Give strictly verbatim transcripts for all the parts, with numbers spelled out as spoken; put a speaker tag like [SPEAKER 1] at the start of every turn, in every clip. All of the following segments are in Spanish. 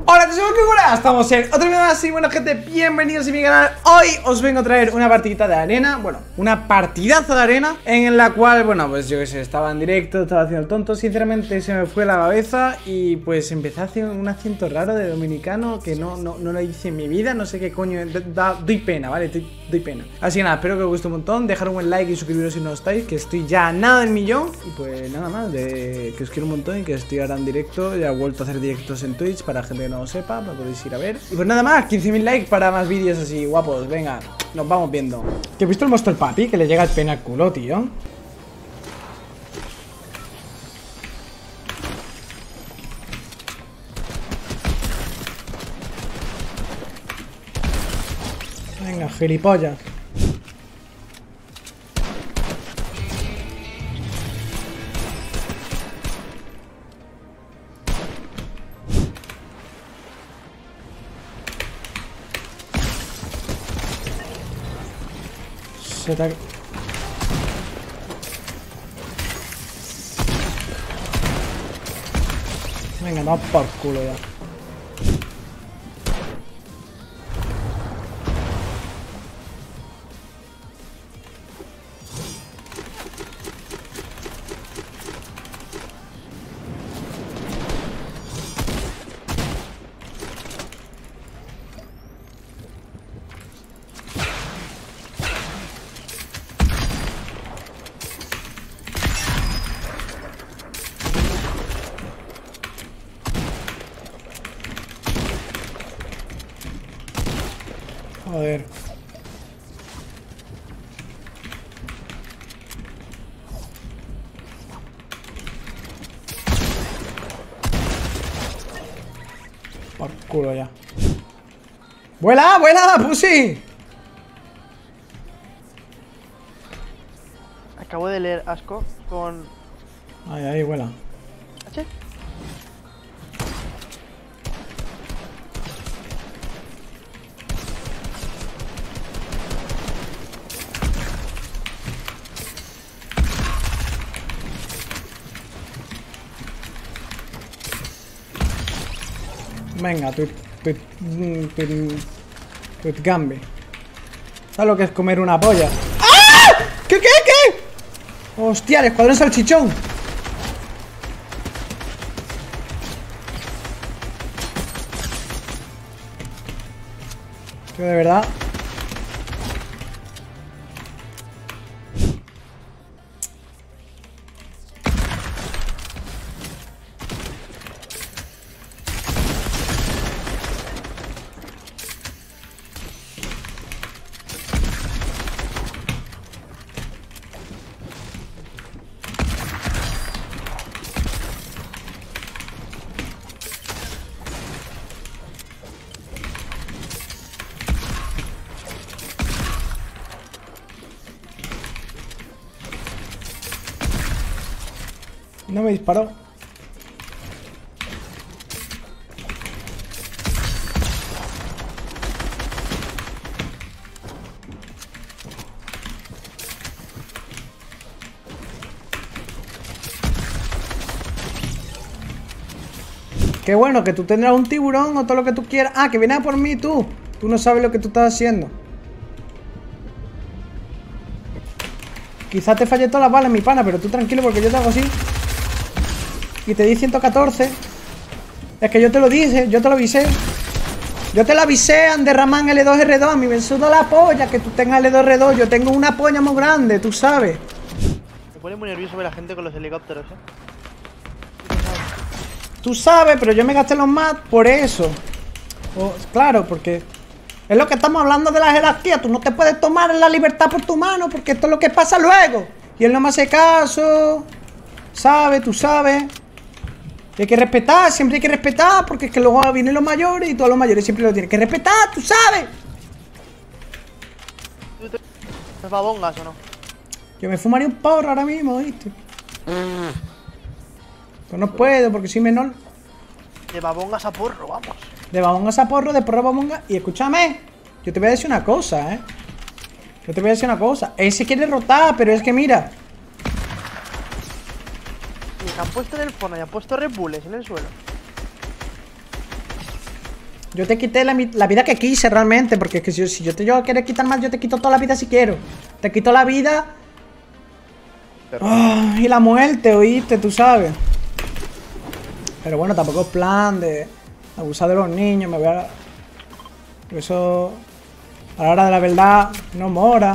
[SPEAKER 1] Hola, ¿qué tal? Estamos en otro video más y bueno gente, bienvenidos a mi canal. Hoy os vengo a traer una partidita de arena, bueno, una partidaza de arena en la cual, bueno, pues yo que sé, estaba en directo, estaba haciendo el tonto. Sinceramente se me fue la cabeza y pues empecé a hacer un acento raro de dominicano que no, no, no lo hice en mi vida, no sé qué coño, da, doy pena, ¿vale? Doy, doy pena. Así que nada, espero que os guste un montón, dejar un buen like y suscribiros si no estáis, que estoy ya a nada del millón. Y pues nada más, de que os quiero un montón y que estoy ahora en directo, ya he vuelto a hacer directos en Twitch para gente que no lo sepa, me podéis ir a ver. Y pues nada más, quince mil likes para más vídeos así guapos, venga, nos vamos viendo. ¿Que he visto el monstruo papi? Que le llega el pena al culo, tío. Venga, gilipollas. Se te... Venga, no por culo ya. Joder. Por culo ya. ¡Vuela, vuela, pussy!
[SPEAKER 2] Acabo de leer asco con...
[SPEAKER 1] Ay, ay, vuela.
[SPEAKER 2] ¿H?
[SPEAKER 1] Venga, tu, tu, tu, tu, tu gambe. ¿Sabes lo que es comer una polla? ¡Ah! ¿Qué, qué, qué? Hostia, el escuadrón salchichón. Que de verdad. No me disparó. Qué bueno, que tú tendrás un tiburón o todo lo que tú quieras. Ah, que vienes a por mí tú. Tú no sabes lo que tú estás haciendo. Quizás te falle todas las balas, mi pana, pero tú tranquilo porque yo te hago así. Y te di ciento catorce. Es que yo te lo dije, yo te lo avisé. Yo te lo avisé, Anderraman L dos R dos. A mí me suda la polla que tú tengas L dos R dos. Yo tengo una polla muy grande, tú sabes.
[SPEAKER 2] Me pone muy nervioso ver a la gente con los helicópteros, eh.
[SPEAKER 1] Tú sabes, pero yo me gasté los mats por eso. Oh, claro, porque es lo que estamos hablando de la jerarquía. Tú no te puedes tomar la libertad por tu mano, porque esto es lo que pasa luego. Y él no me hace caso. ¿Sabes? Tú sabes. Y hay que respetar, siempre hay que respetar, porque es que luego vienen los mayores y todos los mayores siempre lo tienen que respetar, tú sabes.
[SPEAKER 2] ¿Tú te... ¿Te babongas o no?
[SPEAKER 1] Yo me fumaría un porro ahora mismo, ¿viste? Pues no puedo porque soy menor.
[SPEAKER 2] De babongas a porro, vamos.
[SPEAKER 1] De babongas a porro, de porro a babongas. Y escúchame, yo te voy a decir una cosa, ¿eh? Yo te voy a decir una cosa. Ese quiere rotar, pero es que mira.
[SPEAKER 2] Y se han puesto en el fondo y han puesto Red Bulls en el suelo.
[SPEAKER 1] Yo te quité la, la vida que quise realmente. Porque es que si, si yo te yo quiero quitar más, yo te quito toda la vida si quiero. Te quito la vida. Oh, y la muerte, oíste, tú sabes. Pero bueno, tampoco es plan de abusar de los niños. Me voy a... Eso... A la hora de la verdad, no mora.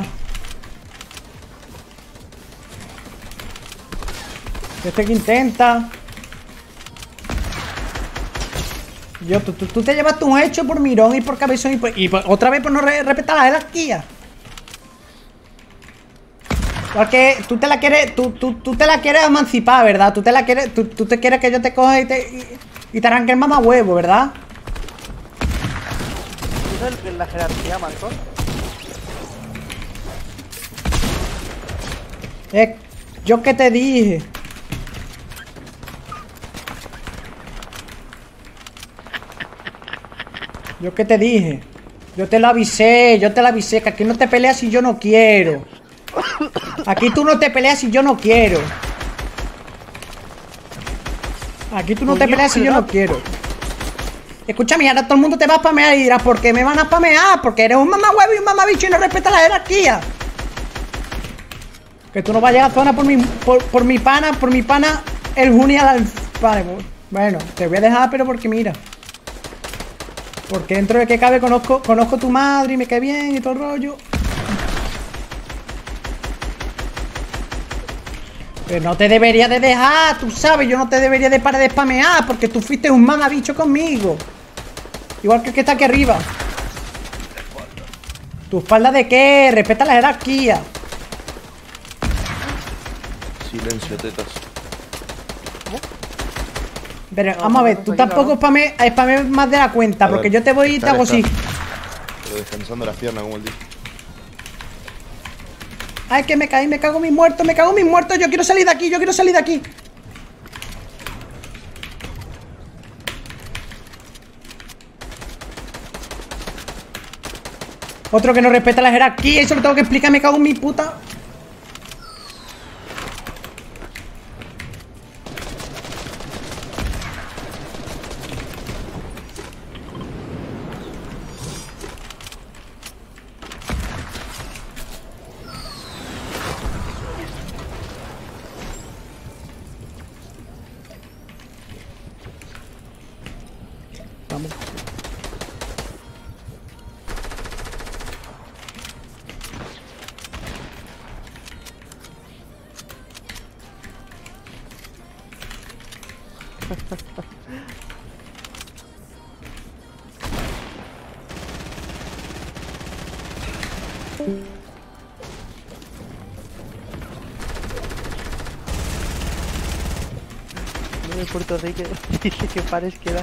[SPEAKER 1] Este que intenta. Yo, tú, tú, tú te llevas un hecho por mirón y por cabezón y, por, y por, otra vez por no re, respetar la jerarquía. Porque tú te la quieres, tú, tú, tú te la quieres emancipar, ¿verdad? Tú te la quieres, tú, tú te quieres que yo te coja y te, y, y te arranque el mamahuevo, ¿verdad?
[SPEAKER 2] ¿Tú sabes la jerarquía, Marcos?
[SPEAKER 1] Eh, yo qué te dije. Yo qué te dije. Yo te lo avisé, yo te lo avisé, que aquí no te peleas si yo no quiero. Aquí tú no te peleas si yo no quiero. Aquí tú no te peleas si yo no quiero. Escúchame, ahora todo el mundo te va a spamear y dirás, ¿por qué me van a spamear? Porque eres un mamahuevo y un mamabicho y no respetas la jerarquía. Que tú no vayas a la zona por mi, por, por mi pana, por mi pana, el Juni al... Vale, bueno, te voy a dejar, pero porque mira. Porque dentro de que cabe conozco, conozco tu madre y me cae bien y todo el rollo. Pero no te debería de dejar, tú sabes, yo no te debería de parar de spamear porque tú fuiste un mamabicho conmigo. Igual que el que está aquí arriba. ¿Tu espalda de qué? Respeta la jerarquía.
[SPEAKER 3] Silencio, tetas.
[SPEAKER 1] Pero no, vamos a ver, tú tampoco no. spamees spame más de la cuenta, a porque ver, yo te voy y te hago así.
[SPEAKER 3] Pero descansando las piernas, como el día.
[SPEAKER 1] Ay, que me caí, me cago en mis muertos, me cago en mis muertos. Yo quiero salir de aquí, yo quiero salir de aquí. Otro que no respeta la jerarquía y eso lo tengo que explicar, me cago en mi puta. Vamos.
[SPEAKER 2] No de Puerto Rico dice que pares que das.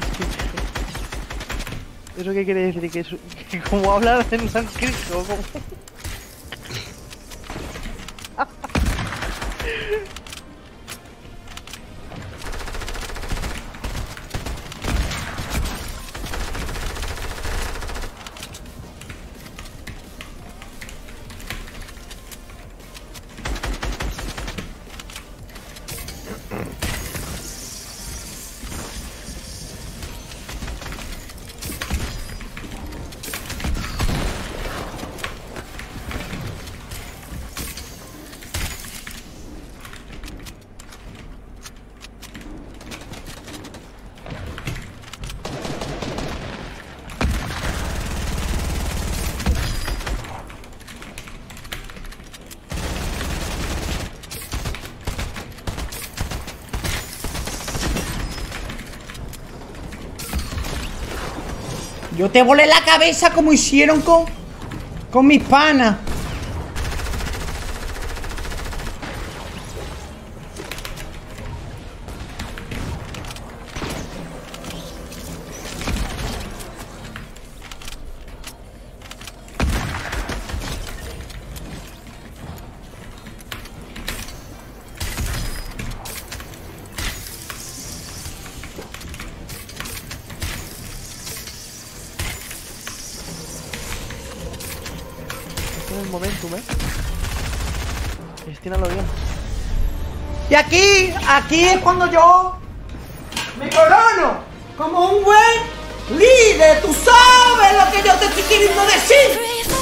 [SPEAKER 2] ¿Eso qué quiere decir? Que, es, que como hablar en sánscrito, como... Yo te volé la cabeza como hicieron con, con mis panas. El momentum, eh. Gestiónalo bien.
[SPEAKER 1] Y aquí, aquí es cuando yo me corono como un buen líder.
[SPEAKER 2] tú sabes lo que yo te estoy queriendo decir.